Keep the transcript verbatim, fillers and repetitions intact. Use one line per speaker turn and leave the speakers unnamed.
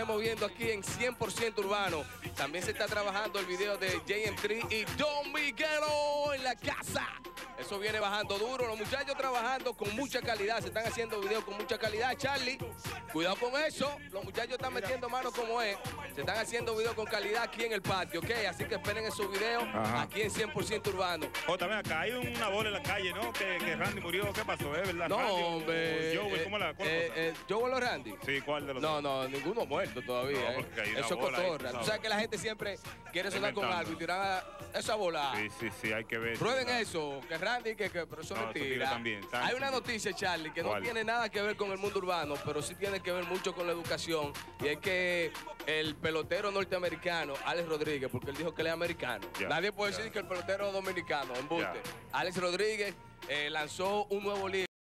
Estamos viendo aquí en cien por ciento Urbano. También se está trabajando el video de J M tres y Don Miguelo en la casa. Eso viene bajando duro. Los muchachos trabajando con mucha calidad. Se están haciendo videos con mucha calidad, Charlie. Cuidado con eso. Los muchachos están metiendo manos como es. Se están haciendo videos con calidad aquí en el patio, ¿ok? Así que esperen esos videos aquí en cien por ciento Urbano.
O también acá hay una bola en la calle, ¿no? Que, que Randy murió. ¿Qué pasó? ¿Es verdad?
No,
Randy,
hombre.
o Joel, ¿cómo la, cómo la
eh,
cosa?
eh, ¿Joel o Randy?
Sí, ¿cuál de los
No,
dos?
no, ninguno muerto todavía.
No,
eh.
porque hay una
Eso es
bola ahí,
cotorra.
tú
Tú
sabes.
sabes que la gente siempre quiere sonar con
Inventando.
algo y tirar esa bola.
Sí, sí, sí, hay que ver.
Prueben
¿verdad?
eso, que Randy, que, que pero eso
No,
es
eso
mentira.
tira también, tan
Hay una
chiquito.
noticia, Charlie, que no
¿Cuál?
tiene nada que ver con el mundo urbano, pero sí tiene que ver mucho con la educación. Y es que el pelotero norteamericano, Alex Rodríguez, porque él dijo que él es americano.
Ya,
Nadie puede
ya.
decir que el pelotero dominicano, embuste.
Ya.
Alex Rodríguez eh, lanzó un nuevo libro.